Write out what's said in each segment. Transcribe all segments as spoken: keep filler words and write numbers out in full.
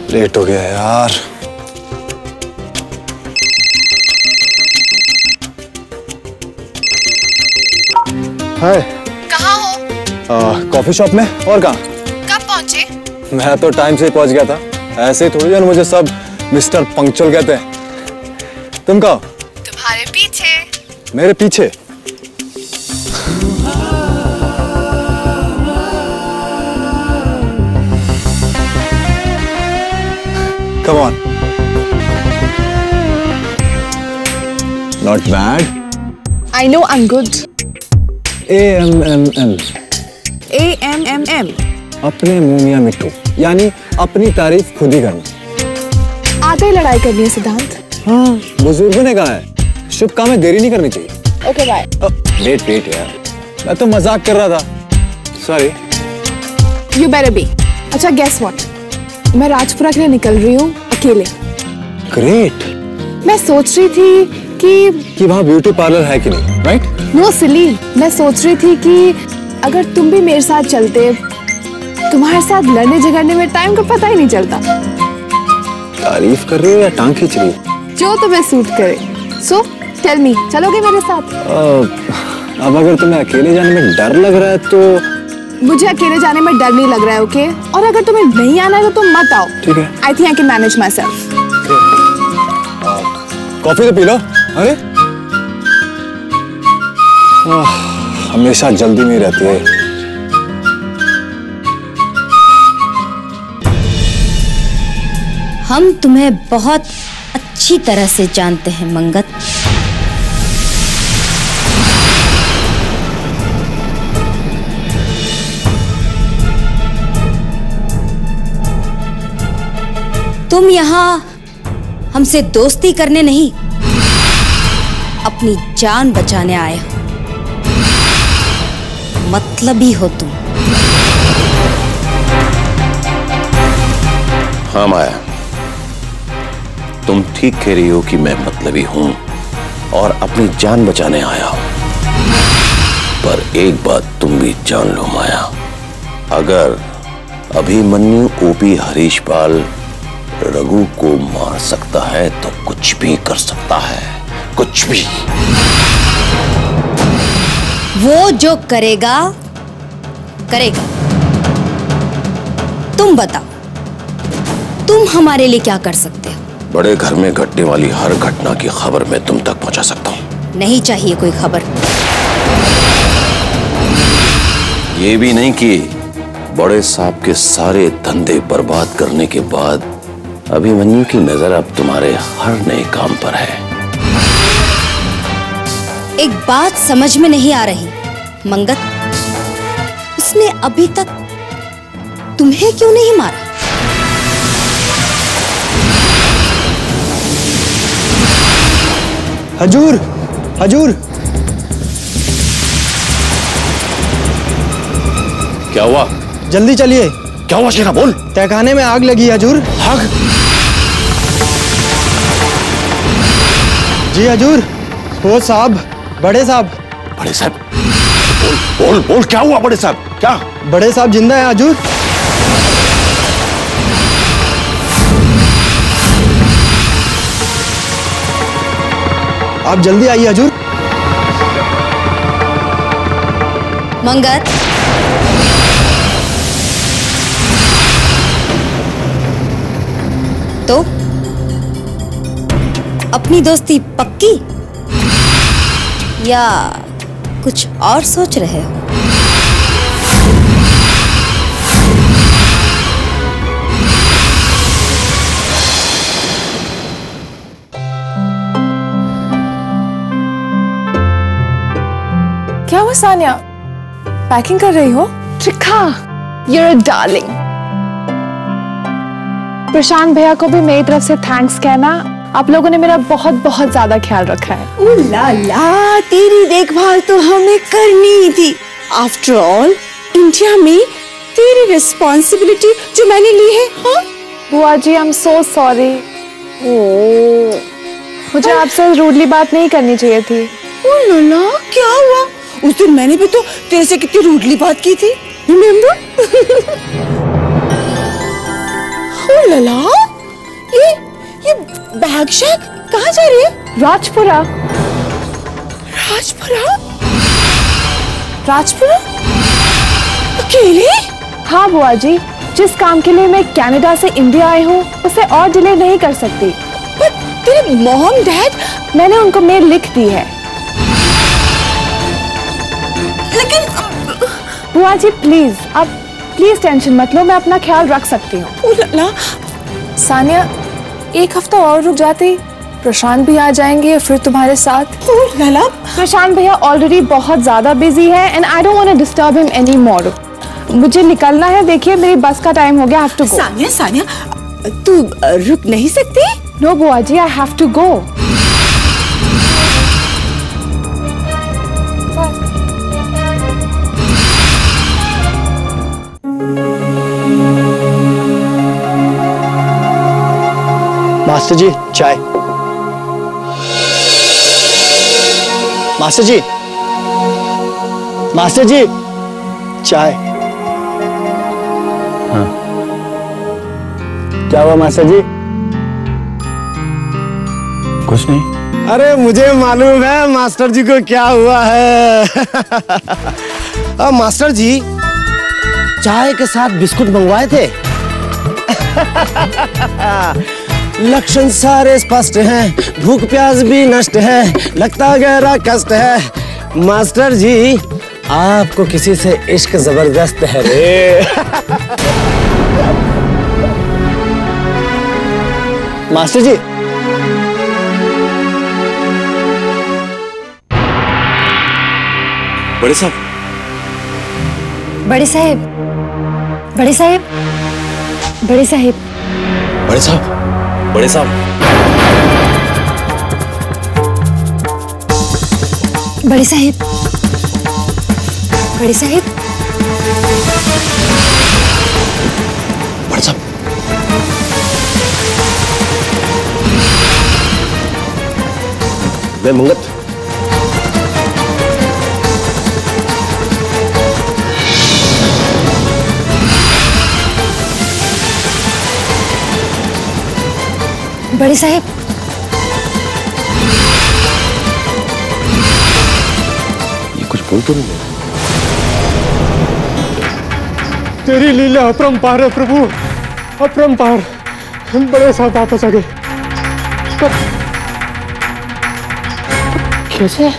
Late हो गया यार। हाय। कहाँ हो? कॉफी शॉप में। और कहाँ? कब पहुँचे? मैं तो टाइम से पहुंच गया था। ऐसे ही थोड़ी जन मुझे सब मिस्टर पंक्चुअल कहते हैं। तुम कहाँ? तुम्हारे पीछे। मेरे पीछे? Come on. Not bad. I know I'm good. A M M M. A M M M. अपने मुंह मियां मिट्टू, यानी अपनी तारीफ खुद ही करना। आते ही लड़ाई करनी है सिद्धांत। हाँ, बुजुर्गों ने कहा है शुभ काम में देरी नहीं करनी चाहिए। Okay bye. वेट वेट यार, मैं तो मजाक कर रहा था। सॉरी। You better be. अच्छा guess what? मैं राजपुरा के लिए निकल रही हूँ अकेले। ग्रेट। मैं सोच रही थी कि कि वहाँ ब्यूटी पार्लर है कि नहीं, राइट? नो सिली, मैं सोच रही थी कि अगर तुम भी मेरे साथ चलते, तुम्हारे साथ लड़ने झगड़ने में टाइम का पता ही नहीं चलता। तारीफ कर रही हो या टांग खींच रही हो? जो तुम्हें सूट करे। सो टेल मी, चलोगे मेरे साथ? uh, अब अगर तुम्हें अकेले जाने में डर लग रहा है तो मुझे अकेले जाने में डर नहीं लग रहा है, ओके? और अगर तुम्हें नहीं आना है तो तुम मत आओ। ठीक है। I think I can manage myself. Coffee तो पी लो। अरे आह, हमेशा जल्दी में रहती है। हम तुम्हें बहुत अच्छी तरह से जानते हैं मंगत। तुम यहाँ हमसे दोस्ती करने नहीं, अपनी जान बचाने आए हो। मतलबी हो तुम। हाँ माया, तुम ठीक कह रही हो कि मैं मतलबी हूं और अपनी जान बचाने आया हूं। पर एक बात तुम भी जान लो माया, अगर अभिमन्यु ओपी हरीशपाल रघु को मार सकता है तो कुछ भी कर सकता है, कुछ भी। वो जो करेगा करेगा। तुम बताओ, तुम हमारे लिए क्या कर सकते हो? बड़े घर में घटने वाली हर घटना की खबर मैं तुम तक पहुंचा सकता हूं। नहीं चाहिए कोई खबर। ये भी नहीं कि बड़े साहब के सारे धंधे बर्बाद करने के बाद अभिमन्यु की नजर अब तुम्हारे हर नए काम पर है। एक बात समझ में नहीं आ रही मंगत, उसने अभी तक तुम्हें क्यों नहीं मारा? हजूर, हजूर। क्या हुआ? जल्दी चलिए। क्या हुआ शेरा, बोल। तहखाने में आग लगी हजूर। आग? जी हजूर, वो साहब, बड़े साहब। बड़े साहब? बोल बोल बोल, क्या हुआ बड़े साहब? क्या? बड़े साहब जिंदा है हजूर। आप जल्दी आइए हजूर। मंगत, तो अपनी दोस्ती पक्की या कुछ और सोच रहे हो? क्या हुआ सानिया? पैकिंग कर रही हो? Trikha, you're a darling. प्रशांत भैया को भी मेरी तरफ से थैंक्स कहना। आप लोगों ने मेरा बहुत बहुत ज्यादा ख्याल रखा है। ओ ला ला, तेरी देखभाल तो हमें करनी थी। आफ्टर ऑल इंडिया में तेरी रिस्पॉन्सिबिलिटी जो मैंने ली है। हाँ बुआ जी, आई एम सो सॉरी। मुझे आपसे रूडली बात नहीं करनी चाहिए थी। ओ ला ला, क्या हुआ? उस दिन मैंने भी तो तेरे से कितनी रूडली बात की थी, रिमेम्बर? ओ ला ला। लक्षण कहाँ जा रही है? राजपुरा। राजपुरा? राजपुरा? अकेले? हाँ बुआ जी, जिस काम के लिए मैं कनाडा से इंडिया आई हूँ उसे और डिले नहीं कर सकती। पर तेरे मॉम डैड? मैंने उनको मेल लिख दी है। लेकिन बुआ जी प्लीज, अब प्लीज टेंशन मत लो, मैं अपना ख्याल रख सकती हूँ। ला सानिया, एक हफ्ता और रुक जाती, प्रशांत भी आ जाएंगे फिर तुम्हारे साथ। लाला, प्रशांत भैया ऑलरेडी बहुत ज्यादा बिजी है and I don't want to disturb him anymore. मुझे निकलना है, देखिए मेरी बस का टाइम हो गया, I have to go. Sania Sania तू रुक नहीं सकती? नो बुआ जी, I have to go. Master जी चाय। मास्टर जी, मास्टर जी चाय। हाँ क्या हुआ मास्टर जी? कुछ नहीं। अरे मुझे मालूम है मास्टर जी को क्या हुआ है। अब मास्टर जी चाय के साथ बिस्कुट मंगवाए थे। लक्षण सारे स्पष्ट हैं, भूख प्यास भी नष्ट है, लगता गहरा कष्ट है। मास्टर जी आपको किसी से इश्क जबरदस्त है रे। मास्टर जी बड़े साहब, बड़े साहब, बड़े साहब, बड़े साहब, बड़े साहब, बड़े साहब, बड़े साहब, बड़े साहब, बड़े साहब, मैं मंगत। बड़े साहब, ये कुछ बोल तो नहीं? तेरी लीला अपरंपार है प्रभु, अपरंपार। बड़े साहब वापस आ गए। कैसे?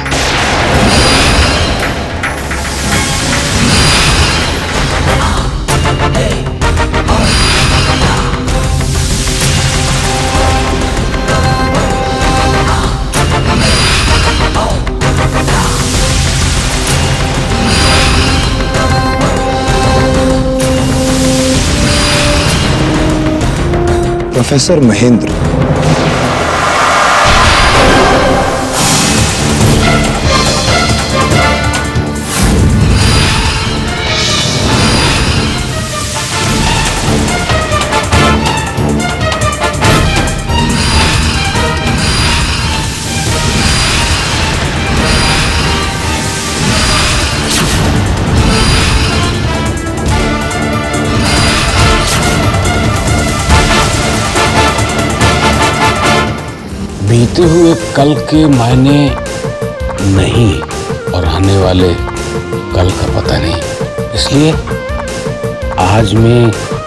प्रोफेसर महेंद्र। बीते हुए कल के मायने नहीं और आने वाले कल का पता नहीं, इसलिए आज में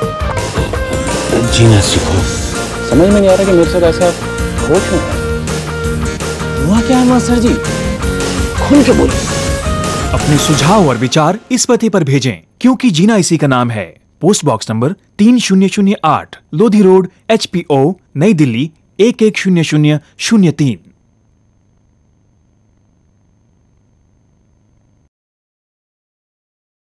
जीना सीखो। समझ में नहीं आ रहा कि मेरे साथ ऐसा हो क्यों? हुआ क्या है मास्टर जी? खुल के बोलो। अपने सुझाव और विचार इस पते पर भेजें, क्योंकि जीना इसी का नाम है। पोस्ट बॉक्स नंबर तीन शून्य शून्य आठ, Lodhi road, H P O, नई दिल्ली एक एक शून्य शून्य शून्य तीन।